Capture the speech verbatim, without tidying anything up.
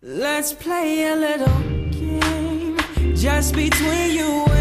Let's play a little game just between you and